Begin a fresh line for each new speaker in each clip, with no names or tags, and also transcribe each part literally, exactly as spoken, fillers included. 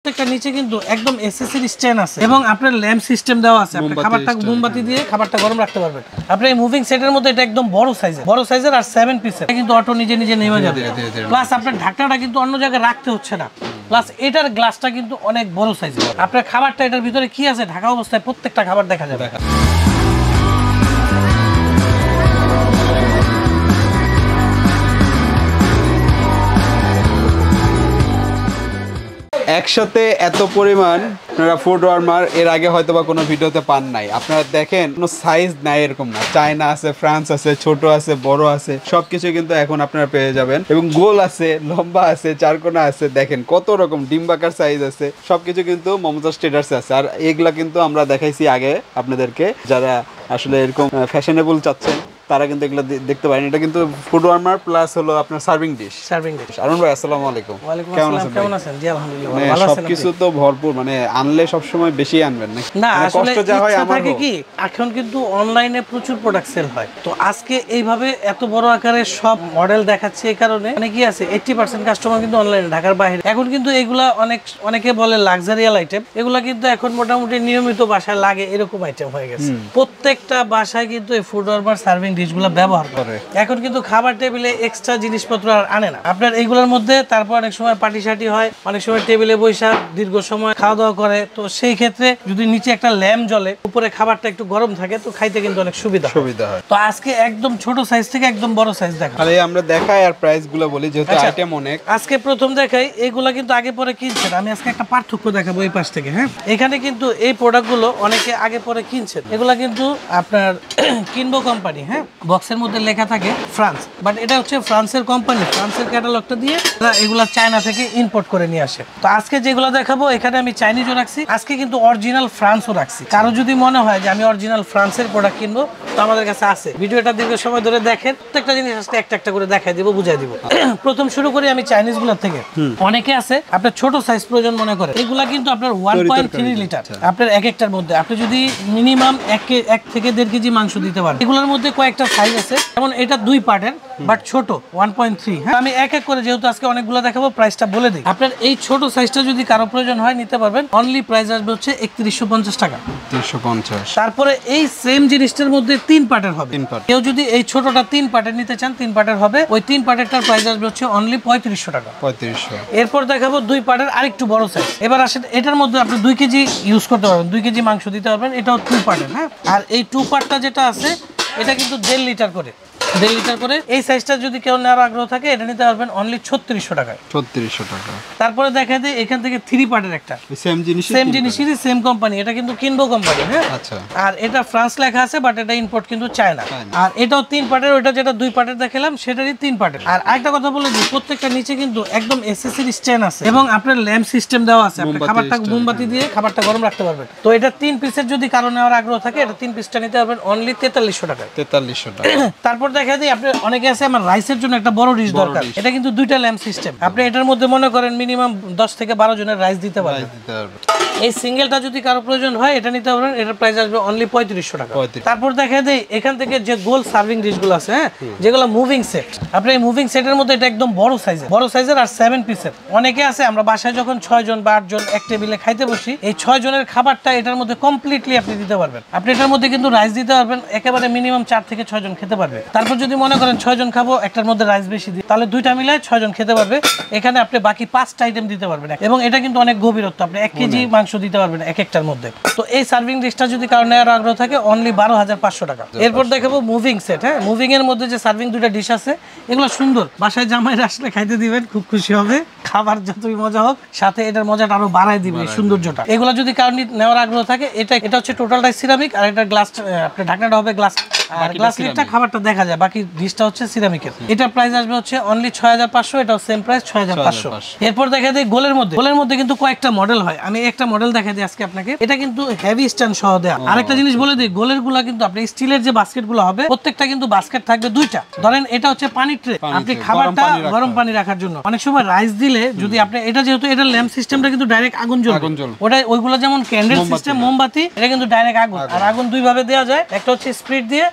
প্রত্যেকটা নিচে কিন্তু একদম এসএসসির স্ট্যান্ড আছে এবং আপনার ল্যাম্প সিস্টেম দেওয়া আছে। আপনি খাবারটা মোমবাতি দিয়ে খাবারটা গরম রাখতে পারবেন। আপনি এই মুভিং সেটের মধ্যে এটা একদম বড় সাইজের বড় সাইজের আর সেভেন পিসের কিন্তু অটো নিজে নিজে নেমে যাবে। প্লাস আপনার ঢাকনাটা কিন্তু অন্য জায়গায় রাখতে হচ্ছে না। প্লাস এটার গ্লাসটা কিন্তু অনেক বড় সাইজের। আপনার খাবারটা এটার ভিতরে কি আছে ঢাকা অবস্থায় প্রত্যেকটা খাবার দেখা যাবে।
একসাথে এত পরিমাণ আপনারা ফুড ওয়ার্মার এর আগে হয়তো বা কোনো ভিডিওতে পান নাই। আপনারা দেখেন কোনো সাইজ নাই এরকম না, চায়না আছে, ফ্রান্স আছে, ছোট আছে, বড় আছে, সবকিছু কিন্তু এখন আপনারা পেয়ে যাবেন। এবং গোল আছে, লম্বা আছে, চারকোনা আছে, দেখেন কত রকম ডিম্বাকার সাইজ আছে, সবকিছু কিন্তু মমতাজ ট্রেডার্সে আছে। আর এগুলা কিন্তু আমরা দেখাইছি আগে আপনাদেরকে, যারা আসলে এরকম ফ্যাশনেবল চাচ্ছেন তারা কিন্তু এগুলো দেখতে পারেন। এটা কিন্তু ফুড ওয়ার্মার প্লাস হলো আপনার serving dish.
Serving dish.
Arun ভাই আসসালামু আলাইকুম।
ওয়ালাইকুম আসসালাম, কেমন আছেন? জি আলহামদুলিল্লাহ ভালো আছেন।
সবকিছু তো ভরপুর, মানে আনলে সব সময় বেশি আনবেন নাকি?
না আসলে
কষ্ট যা হয় আমার
কি এখন কিন্তু অনলাইনে প্রচুর প্রোডাক্ট সেল হয়, তো আজকে এইভাবে এত বড় আকারে সব মডেল দেখাচ্ছে এই কারণে মানে কি আছে আশি পার্সেন্ট কাস্টমার কিন্তু অনলাইনে, ঢাকার বাইরে। এখন কিন্তু এগুলা অনেক অনেকে বলে লাক্সারিয়াল আইটেম, এগুলা কিন্তু এখন মোটামুটি নিয়মিত বাসায় লাগে এরকম আইটেম হয়ে গেছে। প্রত্যেকটা বাসায় কিন্তু এই ফুড ওয়ার্মার সার্ভিং ডিশগুলো ব্যবহার করে। এখন কিন্তু খাবার টেবিলে এক্সট্রা জিনিসপত্র আর আনে না আপনার এইগুলোর মধ্যে। তারপর অনেক সময় পার্টি শার্টি হয়, অনেক সময় টেবিলে বৈশা দীর্ঘ সময় খাওয়া দাওয়া করে, তো সেই ক্ষেত্রে যদি নিচে একটা ল্যাম্প জ্বলে উপরে খাবারটা একটু গরম থাকে তো খাইতে কিন্তু অনেক সুবিধা সুবিধা হয়। তো আজকে একদম ছোট সাইজ থেকে একদম বড় সাইজ দেখা
তাহলে আমরা দেখাই আর প্রাইসগুলো বলি, যেহেতু আইটেম অনেক।
আজকে প্রথম দেখাই এইগুলা কিন্তু আগে পরে কিনছেন, আমি আজকে একটা পার্থক্য দেখাবো এই পাশ থেকে। হ্যাঁ, এখানে কিন্তু এই প্রোডাক্টগুলো অনেকে আগে পরে কিনছেন, এগুলা কিন্তু আপনার কিনবো কোম্পানি। হ্যাঁ, বক্সের মধ্যে লেখা থাকে ফ্রান্স, বাট এটা হচ্ছে ফ্রান্সের কোম্পানি, ফ্রান্সের ক্যাটালগটা দিয়ে এগুলা চায়না থেকে ইম্পোর্ট করে নিয়ে আসে। তো আজকে যেগুলো দেখাবো এখানে আমি চাইনিজও রাখছি, আজকে কিন্তু অরিজিনাল ফ্রান্সও রাখছি। কারো যদি মনে হয় যে আমি অরিজিনাল ফ্রান্সের প্রোডাক্ট কিনবো তো আমাদের কাছে আছে। ভিডিওটা দীর্ঘ সময় ধরে দেখেন, প্রত্যেকটা জিনিস আজকে একটা একটা করে দেখাই দিব, বুঝাই দিব। প্রথম শুরু করি আমি চাইনিজ গুলোর থেকে। অনেকে আছে আপনার ছোট সাইজ প্রয়োজন মনে করে, এগুলা কিন্তু আপনার ওয়ান পয়েন্ট থ্রি লিটার আপনার এক একটার মধ্যে আপনি যদি মিনিমাম এক এক থেকে দেড় কেজি মাংস দিতে পারেন। এগুলোর মধ্যে কয়েকটা সাইজ আছে, যেমন এটা দুই পার্টের বাট ছোট ওয়ান পয়েন্ট থ্রি। হ্যাঁ, আমি এক এক করে যেহেতু আজকে অনেকগুলো দেখাবো প্রাইসটা বলে দিই। আপনার এই ছোট সাইজটা যদি কারো প্রয়োজন হয় নিতে পারবেন, অনলি প্রাইস আসবে হচ্ছে একত্রিশশো পঞ্চাশ টাকা। একত্রিশশো পঞ্চাশ। তারপরে এই সেম জিনিসটার মধ্যে তিন পার্টের হবে, কেউ যদি এই ছোটটা তিন পার্টের নিতে চান তিন পার্টের হবে, ওই তিন পার্টেরটার প্রাইস আসবে হচ্ছে অনলি পঁয়ত্রিশশো টাকা। পঁয়ত্রিশশো। এরপর দেখাবো দুই পার্টের আরেকটু বড় সাইজ। এবার আসেন এটার মধ্যে আপনি দুই কেজি ইউজ করতে পারবেন, দুই কেজি মাংস দিতে পারবেন, এটাও টু পার্টের। হ্যাঁ, আর এই টু পার্টটা যেটা আছে এটা কিন্তু দেড় লিটার করে দেড় লিটার করে এই সাইজটা যদি কেউ নেওয়ার আগ্রহ থাকে এটা নিতে পারবেন অনলি ছত্রিশশো টাকায়। ছত্রিশশো টাকা। তারপরে দেখা যায় এখান থেকে থ্রি পার্টের একটা সেম জিনিস সেম জিনিসেরই সেম কোম্পানি, এটা কিন্তু কিনবো কোম্পানি। হ্যাঁ, আচ্ছা। আর এটা ফ্রান্স লেখা আছে বাট এটা ইম্পোর্ট কিন্তু চায়না। আর এটাও তিন পার্টের, ওইটা যেটা দুই পার্টের দেখালাম সেটারই তিন পার্টের। আর আরেকটা কথা বলে দিই, প্রত্যেকটা নিচে কিন্তু একদম এসএসসির স্ট্যান্ড আছে এবং আপনার ল্যাম্প সিস্টেম দেওয়া আছে। আপনি খাবারটা মোমবাতি দিয়ে খাবারটা গরম রাখতে পারবেন। তো এটা তিন পিসের যদি কারো নেওয়ার আগ্রহ থাকে এটা তিন পিসটা নিতে পারবেন অনলি তেতাল্লিশশো টাকায়। তেতাল্লিশশো টাকা। তারপর দেখা যায় আপনি অনেকে আছে আমার রাইসের জন্য একটা বড় ডিশ দরকার, এটা কিন্তু দুইটা ল্যাম্প সিস্টেম। আপনি এটার মধ্যে মনে করেন মিনিমাম দশ থেকে বারো জনের রাইস দিতে পারবেন। এই সিঙ্গেলটা যদি কারো প্রয়োজন হয় এটা নিতে পারবেন, এটার প্রাইস আসবে অনলি পঁয়ত্রিশশো টাকা। তারপর দেখা যায় এখান থেকে যে গোল সার্ভিং ডিশগুলো আছে, হ্যাঁ, যেগুলো মুভিং সেট, আপনি এই মুভিং সেটের মধ্যে এটা একদম বড় সাইজের বড় সাইজের আর সেভেন পিসের। অনেকে আছে আমরা বাসায় যখন ছয় জন বা আট জন এক টেবিলে খাইতে বসি, এই ছয় জনের খাবারটা এটার মধ্যে কমপ্লিটলি আপনি দিতে পারবেন। আপনি এটার মধ্যে কিন্তু রাইস দিতে পারবেন, একেবারে মিনিমাম চার থেকে ছয় জন খেতে পারবে। তারপর যদি মনে করেন ছয় জন খাবো একটার মধ্যে রাইস বেশি দিই, তাহলে দুইটা মিলে ছয় জন খেতে পারবে। এখানে আপনি বাকি পাঁচটা আইটেম দিতে পারবেন এবং এটা কিন্তু অনেক গভীরত্ব, আপনি এক কেজি মাংস দিতে পারবেন এক একটার মধ্যে। তো এই সার্ভিং ডিশটা যদি কারো নেওয়ার আগ্রহ থাকে অনলি বারো হাজার পাঁচশো টাকা। এরপর দেখাবো মুভিং সেট। হ্যাঁ, মুভিং এর মধ্যে যে সার্ভিং দুইটা ডিশ আছে এগুলো সুন্দর, বাসায় জামাইরা আসলে খাইতে দিবেন, খুব খুশি হবে। খাবার যতই মজা হোক সাথে এটার মজাটা আরো বাড়ায় দিবে সৌন্দর্যটা। এগুলো যদি কারো নেওয়ার আগ্রহ থাকে এটা এটা হচ্ছে টোটালটাই সিরামিক আর এটা গ্লাস, আপনার ঢাকনাটা হবে গ্লাস আর গ্লাস লিডটা খাবারটা দেখা যায়, বাকি ডিশটা হচ্ছে সিরামিকের। এটা প্রাইস আসবে হচ্ছে অনলি ছয় হাজার পাঁচশো, এটাও সেম প্রাইস ছয় হাজার পাঁচশো। এরপর দেখা যায় গোলের মধ্যে গোলের মধ্যে কিন্তু কয়েকটা মডেল হয়, আমি একটা মডেল দেখা দিই আজকে আপনাকে। এটা কিন্তু হেভি স্ট্যান্ড সহ দেয়া। আরেকটা জিনিস বলে দিই, গোলের গুলা কিন্তু আপনি স্টিলের যে বাস্কেট গুলো হবে প্রত্যেকটা কিন্তু বাস্কেট থাকবে দুইটা। ধরেন এটা হচ্ছে পানির ট্রে, আপনি খাবারটা গরম পানি রাখার জন্য। অনেক সময় রাইস দিলে যদি আপনি এটা যেহেতু এটা ল্যাম্প সিস্টেমটা কিন্তু ডাইরেক্ট আগুন জ্বলবে, ওটা ওইগুলো যেমন ক্যান্ডেল সিস্টেম মোমবাতি, এটা কিন্তু ডাইরেক্ট আগুন। আর আগুন দুই ভাবে দেওয়া যায়, একটা হচ্ছে স্পিড দিয়ে আর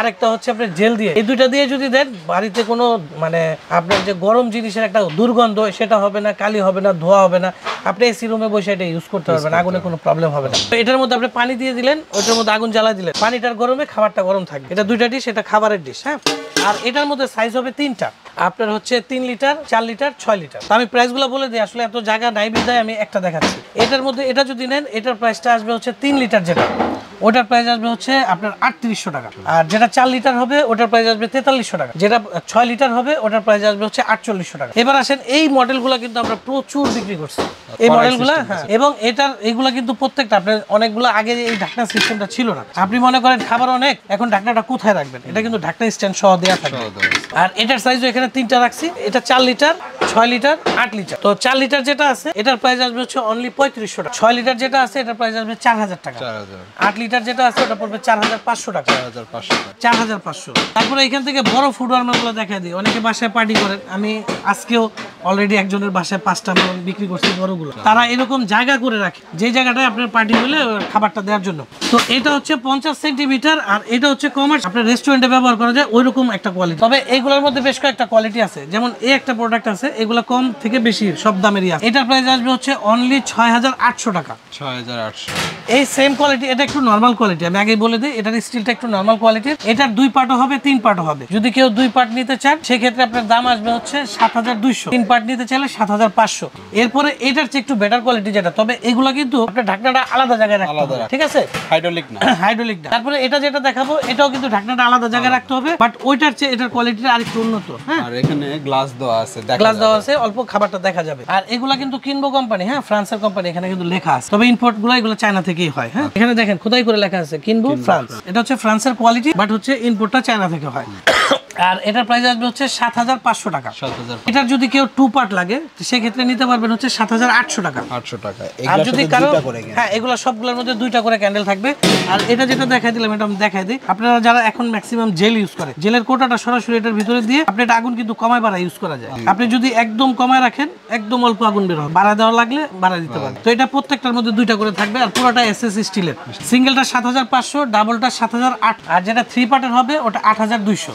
আরেকটা হচ্ছে আপনার জেল দিয়ে। এই দুইটা দিয়ে যদি দেন বাড়িতে কোনো মানে আপনার যে গরম জিনিসের একটা দুর্গন্ধ সেটা হবে না, কালি হবে না, ধোয়া হবে না। আপনি এসি রুমে বসে এটা ইউজ করতে পারবেন, আগুনে কোনো প্রবলেম হবে না। তো এটার মধ্যে আপনি পানি দিয়ে দিলেন, ওটার মধ্যে আগুন জ্বালা দিলেন, পানিটার গরমে খাবারটা গরম থাকবে। এটা দুইটা ডিশ, এটা খাবারের ডিশ। হ্যাঁ, আর এটার মধ্যে সাইজ হবে তিনটা, আপনার হচ্ছে তিন লিটার, চার লিটার, ছয় লিটার। তো আমি প্রাইসগুলো বলে দিই, আসলে এত জায়গা নাই বিধায় আমি একটা দেখাচ্ছি। এটার মধ্যে এটা যদি নেন, এটার প্রাইসটা আসবে হচ্ছে তিন লিটার যেটা, ওটার প্রাইস আসবে হচ্ছে আপনার আটত্রিশশো টাকা। আর যেটা চার লিটার হবে ওটার প্রাইস আসবে তেতাল্লিশশো টাকা। যেটা ছয় লিটার হবে ওটার প্রাইস আসবে হচ্ছে আটচল্লিশশো টাকা। এবার আসেন এই মডেলগুলো কিন্তু আমরা প্রচুর বিক্রি করছি এই মডেলগুলো। হ্যাঁ, এবং এটার এইগুলা কিন্তু প্রত্যেকটা আপনার অনেকগুলো আগে এই ঢাকনা সিস্টেমটা ছিল না। আপনি মনে করেন খাবার অনেক, এখন ঢাকনাটা কোথায় রাখবেন, এটা কিন্তু ঢাকনা স্ট্যান্ড সহ দেওয়া থাকে। আর এটার সাইজও এখানে তিনটা রাখছি, এটা চার লিটার, ছয় লিটার, আট লিটার। তো চার লিটার যেটা আছে এটার প্রাইস আসবে হচ্ছে অনলি পঁয়ত্রিশশো টাকা। ছয় লিটার যেটা আছে এটার প্রাইস আসবে চার হাজার টাকা। আট লিটার যেটা আছে ওটা পড়বে চার হাজার পাঁচশো টাকা। চার হাজার পাঁচশো। তারপরে এখান থেকে বড় ফুড ওয়ার্মারগুলো দেখা দিই। অনেকে বাসায় পার্টি করেন, আমি আজকেও অলরেডি একজনের বাসায় পাঁচটা বিক্রি করছি বড়গুলো। তারা এরকম জায়গা করে রাখে যে জায়গাটায় আপনার পার্টি হলে খাবারটা দেওয়ার জন্য। তো এটা হচ্ছে পঞ্চাশ সেন্টিমিটার, আর এটা হচ্ছে কমার্স, আপনার রেস্টুরেন্টে ব্যবহার করা যায় ওইরকম একটা কোয়ালিটি। তবে এইগুলোর মধ্যে বেশ কয়েকটা কোয়ালিটি আছে, যেমন এই একটা প্রোডাক্ট আছে, এগুলো কম থেকে বেশি সব দামেরই আছে। এটার প্রাইস আসবে হচ্ছে অনলি ছয় হাজার আটশো টাকা। ছয় হাজার আটশো। এই সেম কোয়ালিটি, এটা একটু নর্মাল কোয়ালিটি, আমি আগে বলে দিই এটার স্টিলটা একটু নর্মাল কোয়ালিটির। এটার দুই পার্টও হবে, তিন পার্টও হবে। যদি কেউ দুই পার্ট নিতে চান সেক্ষেত্রে আপনার দাম আসবে হচ্ছে সাত হাজার দুইশো। তিন পার্ট নিতে চাইলে সাত হাজার পাঁচশো। এরপরে এটার চেয়ে একটু বেটার কোয়ালিটি যেটা, তবে এগুলো কিন্তু আপনার ঢাকনাটা আলাদা জায়গায় রাখতে হবে, ঠিক আছে? হাইড্রোলিক না, হাইড্রোলিক না। তারপরে এটা যেটা দেখাবো এটাও কিন্তু ঢাকনাটা আলাদা জায়গায় রাখতে হবে, বাট ওইটার চেয়ে এটার কোয়ালিটিটা আরেকটু উন্নত। হ্যাঁ, আর এখানে গ্লাস দেওয়া আছে, গ্লাস দেওয়া আছে, অল্প খাবারটা দেখা যাবে। আর এগুলা কিন্তু কিনবো কোম্পানি, হ্যাঁ, ফ্রান্সের কোম্পানি, এখানে কিন্তু লেখা আছে। তবে ইম্পোর্ট গুলো এগুলো চায়না থেকেই হয়। হ্যাঁ, এখানে দেখেন খোদাই করে লেখা আছে কিনবো ফ্রান্স। এটা হচ্ছে ফ্রান্সের কোয়ালিটি, বাট হচ্ছে ইম্পোর্টটা চায়না থেকে হয়। আর এটার প্রাইস আসবে হচ্ছে সাত হাজার পাঁচশো টাকা। এটার যদি কেউ টু পার্ট লাগে সেক্ষেত্রে নিতে পারবেন হচ্ছে সাত হাজার আটশো টাকা। আটশো টাকা। আর যদি কারো, হ্যাঁ, এগুলো সবগুলোর মধ্যে দুইটা করে ক্যান্ডেল থাকবে। আর এটা যেটা দেখাই দিলাম এটা আমি দেখাই দিই। আপনারা যারা এখন ম্যাক্সিমাম জেল ইউজ করে, জেলের কোটাটা সরাসরি এটার ভিতরে দিয়ে আপনি এটা আগুন কিন্তু কমায় বাড়া ইউজ করা যায়। আপনি যদি একদম কমায় রাখেন একদম অল্প আগুন বের হবে, বাড়া দেওয়া লাগলে বাড়া দিতে পারেন। তো এটা প্রত্যেকটার মধ্যে দুইটা করে থাকবে, আর পুরোটা এসএস স্টিলের। সিঙ্গেলটা সাত হাজার পাঁচশো, ডাবলটা সাত হাজার আট, আর যেটা থ্রি পার্টের হবে ওটা আট হাজার দুইশো।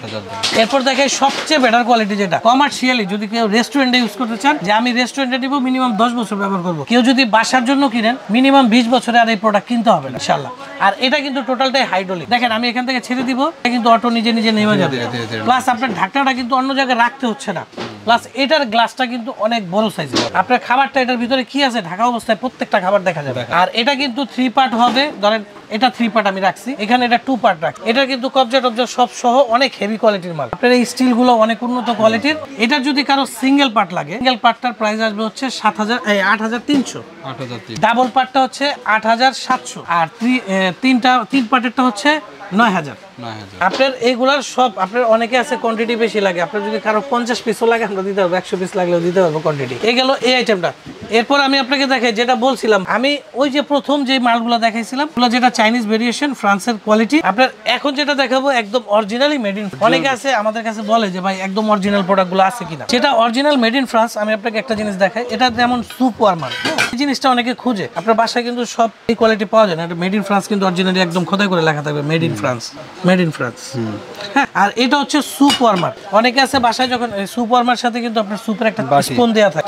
এরপর দেখে সবচেয়ে বেটার কোয়ালিটি যেটা কমার্শিয়ালি যদি কেউ রেস্টুরেন্টে ইউজ করতে চান, যে আমি রেস্টুরেন্টে নিব মিনিমাম দশ বছর ব্যবহার করব, কেউ যদি বাসার জন্য কিনেন মিনিমাম বিশ বছরে আর এই প্রোডাক্ট কিনতে হবে না ইনশাআল্লাহ। আর এটা কিন্তু টোটালটাই হাইড্রোলিক। দেখেন আমি এখান থেকে ছেড়ে দিব, এটা কিন্তু অটো নিজে নিজে নেমে যাবে। প্লাস আপনার ঢাকনাটা কিন্তু অন্য জায়গায় রাখতে হচ্ছে না। প্লাস এটার গ্লাসটা কিন্তু অনেক বড় সাইজের। আপনার খাবারটা এটার ভিতরে কি আছে ঢাকা অবস্থায় প্রত্যেকটা খাবার দেখা যাবে। আর এটা কিন্তু থ্রি পার্ট হবে, ধরেন এটা থ্রি পার্ট আমি রাখছি, এখানে এটা টু পার্ট রাখছি। এটা কিন্তু কবজা টবজা সব সহ অনেক হেভি কোয়ালিটির মাল। আপনার এই স্টিল গুলো অনেক উন্নত কোয়ালিটির। এটার যদি কারো সিঙ্গেল পার্ট লাগে, সিঙ্গেল পার্টটার প্রাইস আসবে হচ্ছে সাত হাজার আট হাজার তিনশো। ডাবল পার্টটা হচ্ছে আট হাজার সাতশো, আর তিনটা তিন পার্টেরটা হচ্ছে নয় হাজার। আপনার এইগুলার সব আপনার অনেকে আছে কোয়ান্টিটি বেশি লাগে, আপনার যদি কারো পঞ্চাশ পিসও লাগে আমরা দিতে পারবো, একশো পিস লাগলেও দিতে পারবো কোয়ান্টিটি। এই গেল এই আইটেমটা। এরপর আমি আপনাকে দেখাই যেটা বলছিলাম, আমি ওই যে প্রথম যে মালগুলো দেখাইছিলাম ওগুলো যেটা চাইনিজ ভেরিয়েশন ফ্রান্সের কোয়ালিটি। আপনার এখন যেটা দেখাবো একদম অরিজিনালি মেড ইন। অনেকে আছে আমাদের কাছে বলে যে ভাই একদম অরিজিনাল প্রোডাক্টগুলো আছে কিনা, সেটা অরিজিনাল মেড ইন ফ্রান্স। আমি আপনাকে একটা জিনিস দেখাই, এটা যেমন সুপ ওয়ার্মার, এই জিনিসটা অনেকে খুঁজে। আপনার বাসায় কিন্তু সব এই কোয়ালিটি পাওয়া যায় না। এটা মেড ইন ফ্রান্স কিন্তু অরিজিনালি একদম খোদাই করে লেখা থাকবে made in France, made in France. হ্যাঁ, আর এটা হচ্ছে সুপ ওয়ার্মার। অনেকে আছে বাসায় যখন সুপ ওয়ার্মার সাথে কিন্তু আপনার সুপের একটা স্পুন দেওয়া থাকে।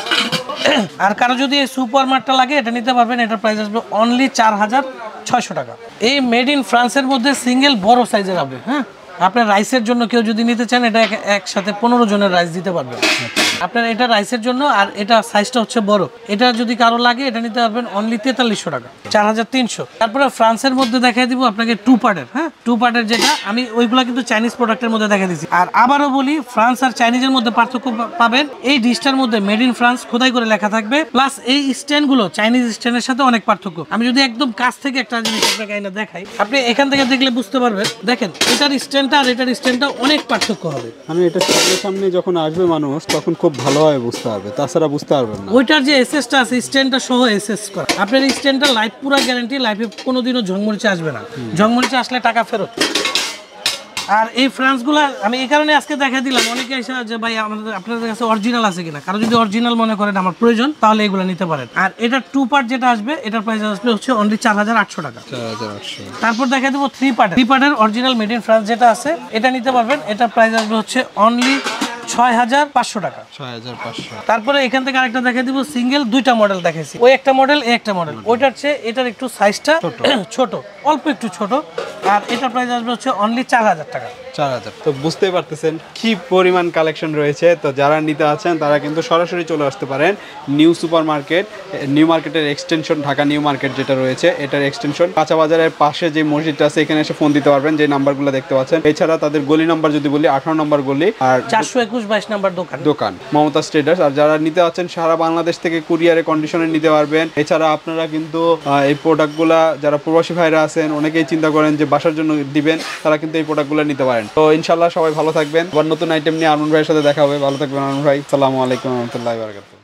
আর কারো যদি এই সুপ ওয়ার্মারটা লাগে এটা নিতে পারবেন, এটার প্রাইস আসবে অনলি চার হাজার ছয়শো টাকা। এই মেড ইন ফ্রান্সের মধ্যে সিঙ্গেল বড় সাইজের হবে। হ্যাঁ, আপনার রাইসের জন্য কেউ যদি নিতে চান এটা একসাথে পনেরো জনের রাইস দিতে পারবেন আপনার। এটা রাইসের জন্য, আর এটা সাইজটা হচ্ছে বড়। এটা যদি কারো লাগে এটা নিতে পারবেন অনলি তেতাল্লিশশো টাকা, চার হাজার তিনশো। তারপরে ফ্রান্সের মধ্যে দেখাই দিব আপনাকে টু পার্টের। হ্যাঁ, টু পার্টের যেটা আমি ওইগুলা কিন্তু চাইনিজ প্রোডাক্টের মধ্যে দেখা দিচ্ছি। আর আবারও বলি, ফ্রান্স আর চাইনিজের মধ্যে পার্থক্য পাবেন এই ডিশটার মধ্যে মেড ইন ফ্রান্স খোদাই করে লেখা থাকবে। প্লাস এই স্ট্যান্ডগুলো চাইনিজ স্ট্যান্ডের সাথে অনেক পার্থক্য। আমি যদি একদম কাছ থেকে একটা জিনিস আপনাকে এনে দেখাই, আপনি এখান থেকে দেখলে বুঝতে পারবেন। দেখেন এটার স্ট্যান্ডটা আর এটার স্ট্যান্ডটা অনেক পার্থক্য হবে।
আমি এটা সামনে সামনে যখন আসবে মানুষ তখন খুব ভালোভাবে বুঝতে পারবে, তাছাড়া বুঝতে পারবেন না।
ওইটার যে এসএসটা আছে স্ট্যান্ডটা সহ এসএস করা। আপনার এই স্ট্যান্ডটা লাইফ পুরো গ্যারান্টি, লাইফে কোনোদিনও ঝংমরিচে আসবে না। ঝংমরিচে আসলে টাকা ফেরত। আর এই ফ্রান্সগুলো আমি এই কারণে আজকে দেখা দিলাম, অনেকে এসে যে ভাই আমাদের আপনাদের কাছে অরিজিনাল আছে কিনা, কারো যদি অরিজিনাল মনে করেন আমার প্রয়োজন তাহলে এগুলো নিতে পারেন। আর এটা টু পার্ট যেটা আসবে এটার প্রাইস আসবে হচ্ছে অনলি চার হাজার আটশো টাকা। তারপর দেখা দেবো থ্রি পার্ট, থ্রি পার্টের অরিজিনাল মেড ইন ফ্রান্স যেটা আছে এটা নিতে পারবেন, এটার প্রাইস আসবে হচ্ছে অনলি ছয় হাজার পাঁচশো টাকা। তারপরে এখান থেকে আরেকটা দেখা দিব, সিঙ্গেল দুইটা মডেল দেখাইছি, ওই একটা মডেল এই একটা মডেল, ওইটার চেয়ে এটার একটু সাইজটা ছোট, অল্প একটু ছোট, আর এটার প্রাইস আসবে হচ্ছে অনলি চার হাজার টাকা।
চার হাজার। তো বুঝতেই পারতেছেন কি পরিমাণ কালেকশন রয়েছে। তো যারা নিতে আছেন তারা কিন্তু সরাসরি চলে আসতে পারেন নিউ সুপার মার্কেট, নিউ মার্কেটের এক্সটেনশন, ঢাকা নিউ মার্কেট যেটা রয়েছে এটার এক্সটেনশন, কাঁচা বাজারের পাশে যে মসজিদটা আছে এখানে এসে ফোন দিতে পারবেন, যে নাম্বারগুলো দেখতে পাচ্ছেন। এছাড়া তাদের গলি নাম্বার যদি বলি আঠারো নম্বর গলি, আর
চারশো একুশ বাইশ নাম্বার দোকান
দোকান মমতাজ ট্রেডার্স। আর যারা নিতে আছেন সারা বাংলাদেশ থেকে কুরিয়ারে কন্ডিশনে নিতে পারবেন। এছাড়া আপনারা কিন্তু এই প্রোডাক্টগুলা, যারা প্রবাসী ভাইরা আছেন অনেকেই চিন্তা করেন যে বাসার জন্য দিবেন, তারা কিন্তু এই প্রোডাক্টগুলো নিতে পারেন। তো ইনশাল্লাহ সবাই ভালো থাকবেন, আবার নতুন আইটেম নিয়ে আরমান ভাইয়ের সাথে দেখা হবে। ভালো থাকবেন আরমান ভাই, আসসালামু আলাইকুম ওয়া রাহমাতুল্লাহি ওয়া বারাকাতুহু।